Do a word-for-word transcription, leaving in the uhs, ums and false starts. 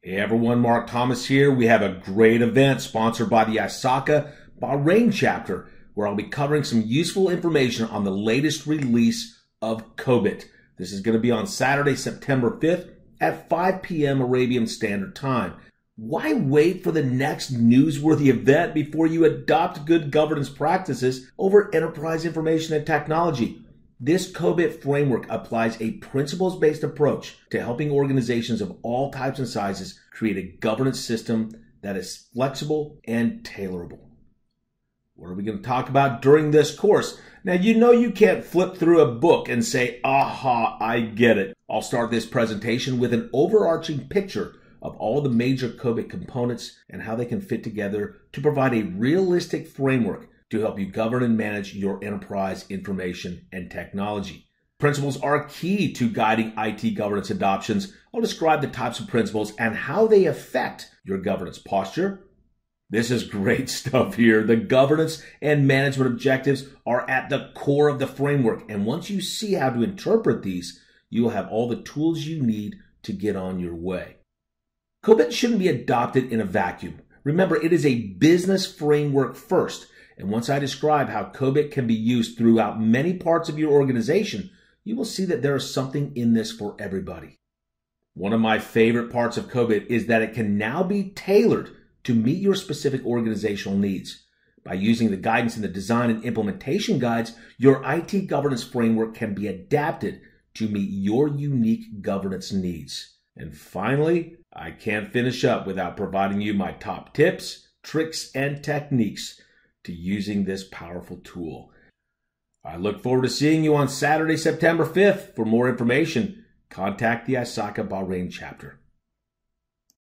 Hey everyone, Mark Thomas here. We have a great event sponsored by the ISACA Bahrain chapter, where I'll be covering some useful information on the latest release of COBIT. This is going to be on Saturday, September fifth at five p m Arabian Standard Time. Why wait for the next newsworthy event before you adopt good governance practices over enterprise information and technology? This COBIT framework applies a principles-based approach to helping organizations of all types and sizes create a governance system that is flexible and tailorable. What are we going to talk about during this course? Now, you know you can't flip through a book and say, aha, I get it. I'll start this presentation with an overarching picture of all the major COBIT components and how they can fit together to provide a realistic framework to help you govern and manage your enterprise information and technology. Principles are key to guiding I T governance adoptions. I'll describe the types of principles and how they affect your governance posture. This is great stuff here. The governance and management objectives are at the core of the framework, and once you see how to interpret these, you will have all the tools you need to get on your way. COBIT shouldn't be adopted in a vacuum. Remember, it is a business framework first. And once I describe how COBIT can be used throughout many parts of your organization, you will see that there is something in this for everybody. One of my favorite parts of COBIT is that it can now be tailored to meet your specific organizational needs. By using the guidance in the design and implementation guides, your I T governance framework can be adapted to meet your unique governance needs. And finally, I can't finish up without providing you my top tips, tricks, and techniques to using this powerful tool. I look forward to seeing you on Saturday, September fifth. For more information, contact the ISACA Bahrain chapter.